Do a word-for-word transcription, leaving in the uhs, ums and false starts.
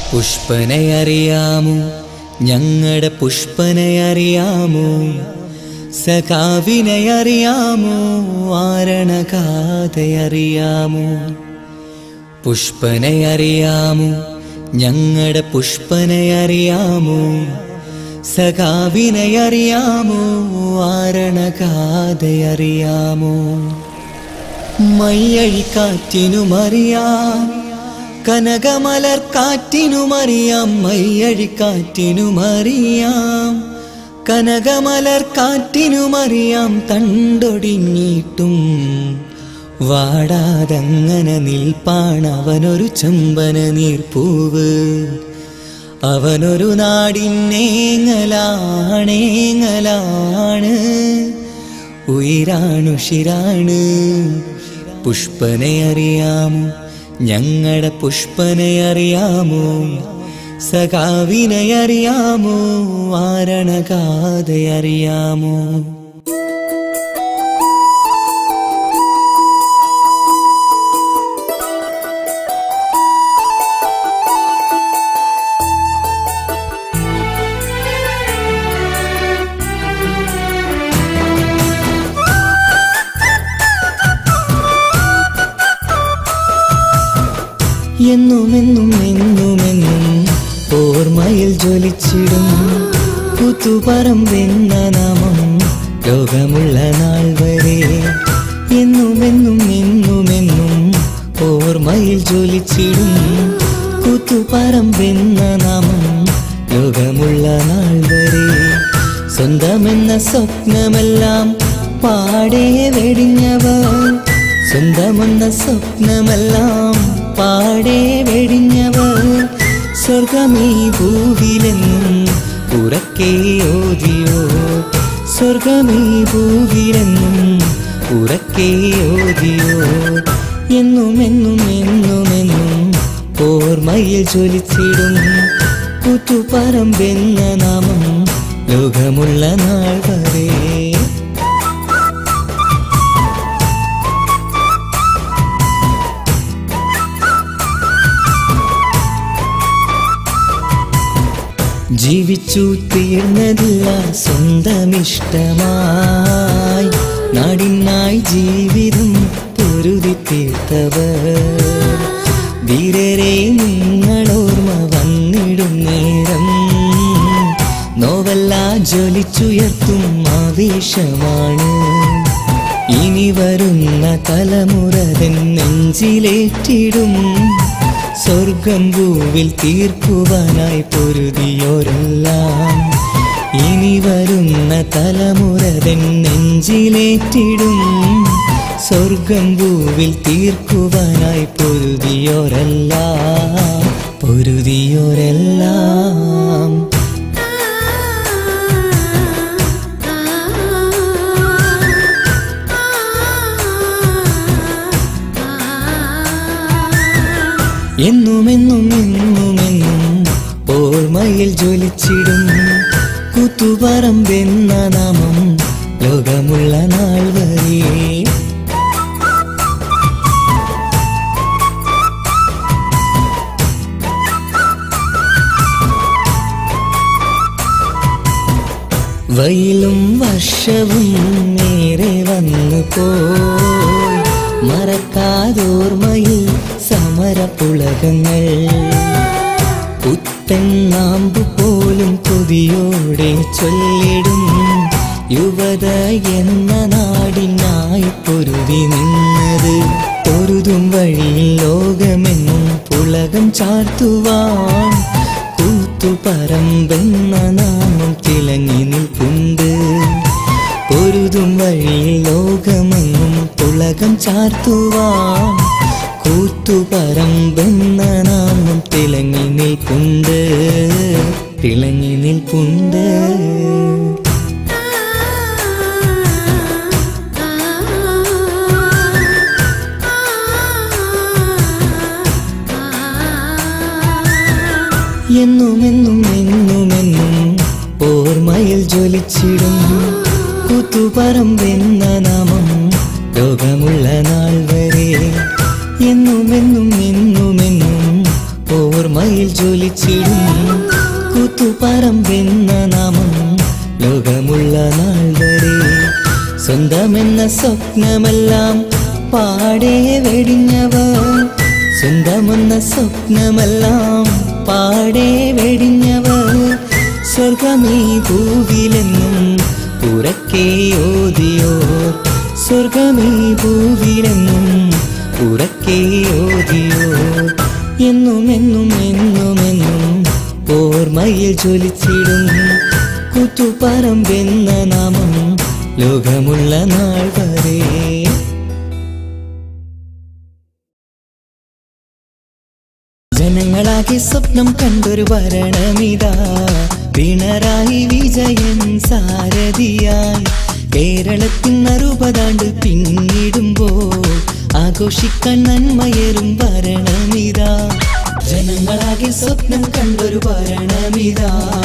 പുഷ്പനെ അറിയാമോ ഞങ്ങളുടെ പുഷ്പനെ അറിയാമോ സഖാവിനെ അറിയാമോ ആരണകാതെ അറിയാമോ പുഷ്പനെ അറിയാമോ ഞങ്ങളുടെ പുഷ്പനെ അറിയാമോ സഖാവിനെ അറിയാമോ ആരണകാതെ അറിയാമോ മയ്യഴിക്കാറ്റിനുമറിയാം കനകമലർക്കാറ്റിനുമറിയാം മയ്യഴിക്കാറ്റിനുമറിയാം കനകമലർക്കാറ്റിനുമറിയാം തണ്ടൊടിഞ്ഞിട്ടും വാടാതങ്ങനെ നിൽപ്പാണവനൊരു ചമ്പന നീർപ്പൂവ് അവനൊരു നാടിന്നേങ്ങലാണേങ്ങലാണ് ഉയിരാണുഷിരാണ് പുഷ്പനെ അറിയാമോ ഞങ്ങളുടെ പുഷ്പനെ അറിയാമോ സഖാവിനെ അറിയാമോ ആരണകാതെ അറിയാമോ എന്നുമെന്നും എന്നുമെന്നും ഓർമ്മയിൽ ജ്വലിച്ചിടും പുതുപറമ്പെന്ന നാമം ലോകമുള്ള നാൾ വരെ എന്നുമെന്നും എന്നുമെന്നും ഓർമ്മയിൽ ജ്വലിച്ചിടും പുതുപറമ്പെന്ന നാമം ലോകമുള്ള നാൾ വരെ സ്വന്തമെന്ന സ്വപ്നമെല്ലാം പാടെ വെടിഞ്ഞവർ സ്വന്തമെന്ന സ്വപ്നമെല്ലാം പാടെ വെടിഞ്ഞവർ സ്വർഗമീ ഭൂവിലെന്നും ഉറക്കെ ഓതിയോ സ്വർഗമീ ഭൂവിലെന്നും ഉറക്കെ ഓതിയോ എന്നുമെന്നും എന്നുമെന്നും ഓർമ്മയിൽ ജ്വലിച്ചിടും പുതുപറമ്പെന്ന നാമം ലോകമുള്ള നാൾ വരെ ജീവിച്ചു തീർന്നതില്ല സ്വന്തമിഷ്ടമായി നാടിനായി ജീവിതം പൊരുതി തീർത്തവർ ധീരരെ നിങ്ങളോർമ്മ വന്നിടും നേരം നോവല്ല ജ്വലിച്ചുയർത്തും ആവേശമാണ് ഇനി വരുന്ന തലമുറതൻ നെഞ്ചിലേറ്റിടും സ്വർഗം ഭൂവിൽ തീർക്കുവാനായി പൊരുതിയോരെല്ലാം ഇനി വരുന്ന തലമുറതൻ നെഞ്ചിലേറ്റിടും സ്വർഗം ഭൂവിൽ തീർക്കുവാനായി പൊരുതിയോരെല്ലാം പൊരുതിയോരെല്ലാം എന്നുമെന്നും എന്നുമെന്നും ഓർമ്മയിൽ ജ്വലിച്ചിടും പുതുപറമ്പെന്ന നാമം ലോകമുള്ള നാൾ വരെ വെയിലും വർഷവും നേരെ വന്നു പോയി മറക്കാതോർമ്മയിൽ സമരപ്പുളകങ്ങൾ പുത്തൻ നാമ്പു പോലും കൊതിയോടെ ചൊല്ലിടും യുവത എന്ന നാടിനായി പൊരുതി നിന്നത് പൊരുതും വഴിയിൽ ലോകമെന്നും പുളകം ചാർത്തുവാൻ കൂത്തുപറമ്പെന്ന നാമം തിളങ്ങി നിൽപ്പുണ്ട് പൊരുതും വഴിയിൽ ലോകമെന്നും പുളകം ചാർത്തുവാൻ കൂത്തുപറമ്പെന്ന നാമം തിളങ്ങി നിൽപ്പുണ്ട് തിളങ്ങി നിൽപ്പുണ്ട് എന്നുമെന്നും എന്നുമെന്നും ഓർമ്മയിൽ ജ്വലിച്ചിടും പുതുപറമ്പെന്ന നാമം ലോകമുള്ള നാൾ വരെ എന്നുമെന്നും എന്നുമെന്നും ഓർ ഓർമ്മയിൽ ജ്വലിച്ചിടും കൂത്തുപറമ്പെന്ന നാമം ലോകമുള്ള നാൾ വരെ സ്വന്തമെന്ന സ്വപ്നമെല്ലാം പാടെ വെടിഞ്ഞവർ സ്വന്തമെന്ന സ്വപ്നമെല്ലാം പാടെ വെടിഞ്ഞവർ സ്വർഗമീ ഭൂവിലെന്നും ഉറക്കെ ഓതിയോർ സ്വർഗമീ ഭൂവിലെന്നും ഉറക്കെ ഓതിയോർ എന്നും എന്നും എന്നുമെന്നും ഓർമ്മയിൽ ജ്വലിച്ചിടും കൂത്തുപറമ്പെന്ന നാമം ലോകമുള്ള നാൾ വരെ. ജനങ്ങളാകെ സ്വപ്നം കണ്ടൊരു ഭരണമിതാ പിണറായി വിജയൻ സാരഥിയായി കേരളത്തിൻ അറുപതാണ്ട് പിന്നിടുമ്പോൾ ആഘോഷിക്കാൻ നന്മയേറും ഭരണമിതാ ജനങ്ങളാകെ സ്വപ്നം കണ്ടൊരു ഭരണമിതാ